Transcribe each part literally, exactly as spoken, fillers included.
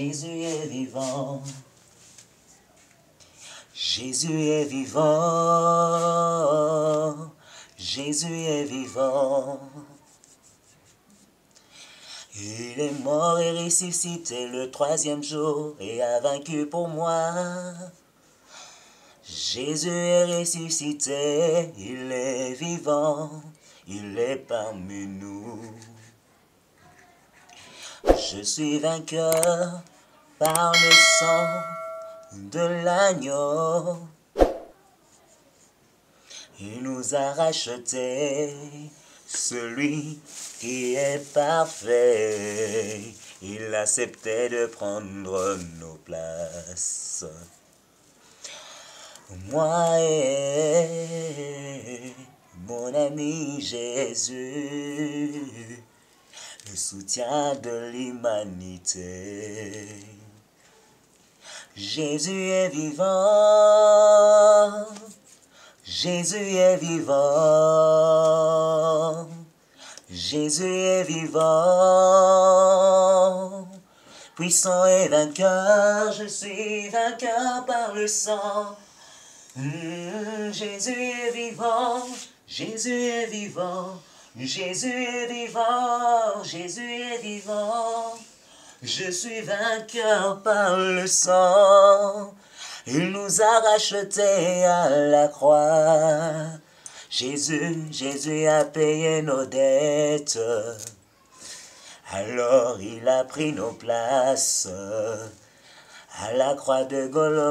Jésus est vivant. Jésus est vivant. Jésus est vivant. Il est mort et ressuscité le troisième jour et a vaincu pour moi. Jésus est ressuscité, il est vivant, il est parmi nous. Je suis vainqueur par le sang de l'agneau. Il nous a rachetés, celui qui est parfait. Il acceptait de prendre nos places. Moi et mon ami Jésus, le soutien de l'humanité. Jésus est vivant, Jésus est vivant, Jésus est vivant. Puissant et vainqueur, je suis vainqueur par le sang. Mmh, Jésus est vivant, Jésus est vivant, Jésus est vivant, Jésus est vivant. Je suis vainqueur par le sang. Il nous a rachetés à la croix. Jésus, Jésus a payé nos dettes. Alors il a pris nos places. À la croix de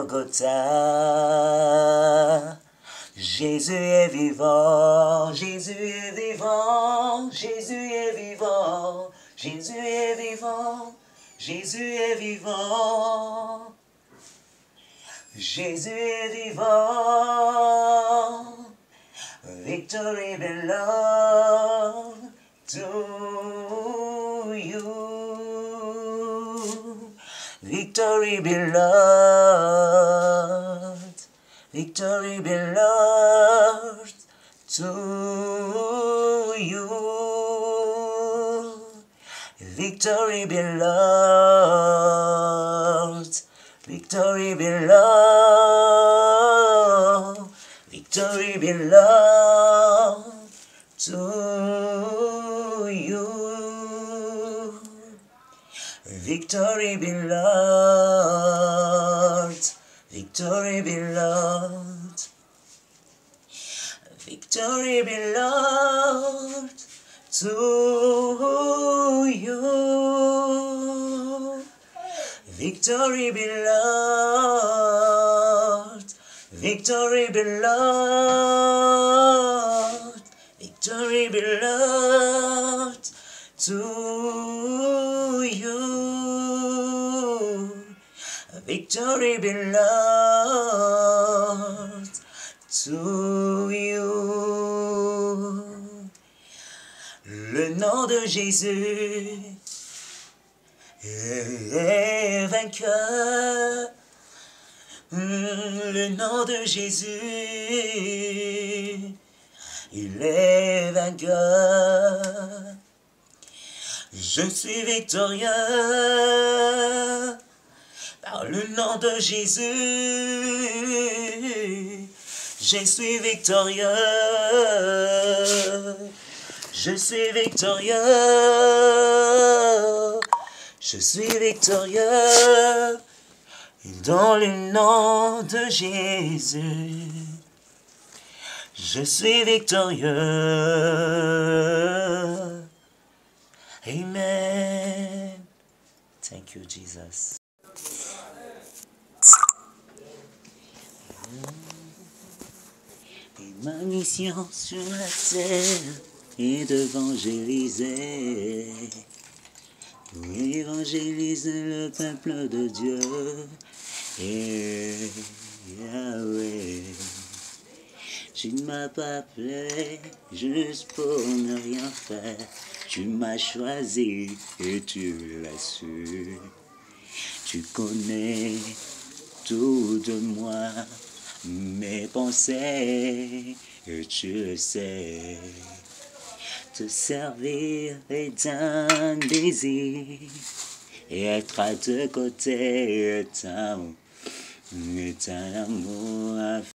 Golgotha, Jésus est vivant, Jésus est vivant, Jésus est vivant, Jésus est vivant, Jésus est vivant, Jésus est vivant. Victory belongs to you. Victory belongs, victory belongs to you. Victory belongs, victory belongs, victory belongs to you. Victory belongs, victory belongs, victory belongs to you. Victory belongs, victory belongs, victory belongs to you. Victory belongs to you. Le nom de Jésus est vainqueur. Le nom de Jésus, il est vainqueur. Je suis victorieux par le nom de Jésus. Je suis victorieux. Je suis victorieux. Je suis victorieux dans le nom de Jésus. Je suis victorieux. Amen. Thank you, Jesus. Et ma mission sur la terre est d'évangéliser. Pour évangéliser le peuple de Dieu. Et Yahweh. Tu ne m'as pas appelé juste pour ne rien faire. Tu m'as choisi et tu l'as su. Tu connais tout de moi, mes pensées, et tu le sais. Te servir est un désir, et être à tes côtés est un, est un amour